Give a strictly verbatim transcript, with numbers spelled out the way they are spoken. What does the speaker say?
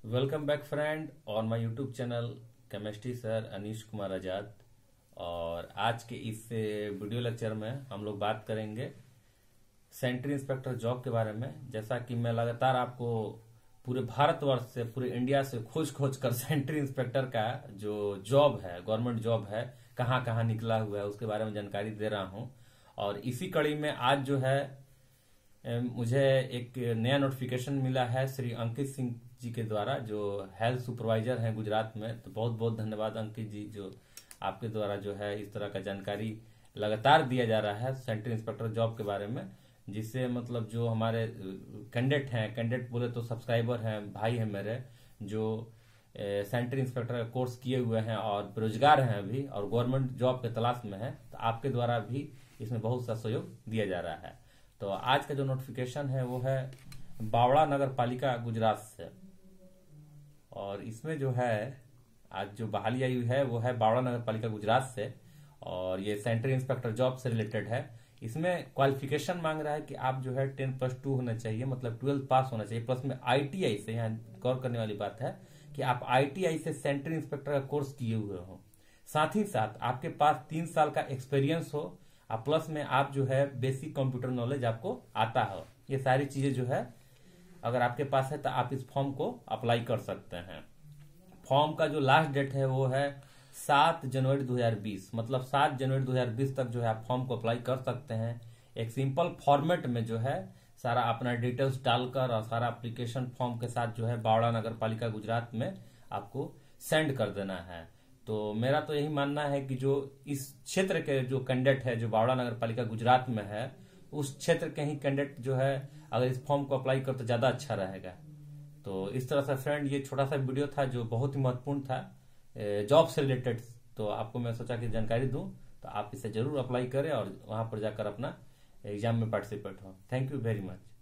Welcome back friend on my YouTube channel chemistry sir Anish Kumar Azad. और आज के इस वीडियो लेक्चर में हम लोग बात करेंगे सेंट्री इंस्पेक्टर जॉब के बारे में। जैसा कि मैं लगातार आपको पूरे भारतवर्ष से, पूरे इंडिया से खोज खोज कर सेंट्री इंस्पेक्टर का जो जॉब है, गवर्नमेंट जॉब है, कहाँ कहाँ निकला हुआ है, उसके बारे में जानकारी दे रहा हूँ। और इसी कड़ी में आज जो है मुझे एक नया नोटिफिकेशन मिला है श्री अंकित सिंह जी के द्वारा, जो हेल्थ सुपरवाइजर हैं गुजरात में। तो बहुत बहुत धन्यवाद अंकित जी, जो आपके द्वारा जो है इस तरह का जानकारी लगातार दिया जा रहा है सेंट्री इंस्पेक्टर जॉब के बारे में, जिससे मतलब जो हमारे कैंडिडेट हैं, कैंडिडेट बोले तो सब्सक्राइबर हैं, भाई हैं मेरे, जो सेंट्री इंस्पेक्टर का कोर्स किए हुए हैं और बेरोजगार हैं अभी और गवर्नमेंट जॉब के तलाश में है, तो आपके द्वारा भी इसमें बहुत सा सहयोग दिया जा रहा है। तो आज का जो नोटिफिकेशन है वो है बावड़ा नगर पालिका गुजरात से। और इसमें जो है आज जो बहाली आई हुई है वो है बावड़ा नगर पालिका गुजरात से, और ये सेंट्री इंस्पेक्टर जॉब से रिलेटेड है। इसमें क्वालिफिकेशन मांग रहा है कि आप जो है टेन प्लस टू होना चाहिए, मतलब ट्वेल्थ पास होना चाहिए, प्लस में आईटीआई से, यहाँ गौर करने वाली बात है कि आप आईटीआई से सेंट्री इंस्पेक्टर का कोर्स किए हुए हो, साथ ही साथ आपके पास तीन साल का एक्सपीरियंस हो, और प्लस में आप जो है बेसिक कंप्यूटर नॉलेज आपको आता हो। ये सारी चीजें जो है अगर आपके पास है तो आप इस फॉर्म को अप्लाई कर सकते हैं। फॉर्म का जो लास्ट डेट है वो है सात जनवरी दो हज़ार बीस, मतलब सात जनवरी दो हज़ार बीस तक जो है आप फॉर्म को अप्लाई कर सकते हैं। एक सिंपल फॉर्मेट में जो है सारा अपना डिटेल्स डालकर और सारा एप्लीकेशन फॉर्म के साथ जो है बावड़ा नगर पालिका गुजरात में आपको सेंड कर देना है। तो मेरा तो यही मानना है कि जो इस क्षेत्र के जो कैंडिडेट है जो बावड़ा नगर पालिका गुजरात में है, उस क्षेत्र के ही कैंडिडेट जो है अगर इस फॉर्म को अप्लाई कर तो ज्यादा अच्छा रहेगा। तो इस तरह से फ्रेंड ये छोटा सा वीडियो था जो बहुत ही महत्वपूर्ण था जॉब से रिलेटेड। तो आपको मैं सोचा कि जानकारी दूं, तो आप इसे जरूर अप्लाई करें और वहां पर जाकर अपना एग्जाम में पार्टिसिपेट हो। Thank you very much.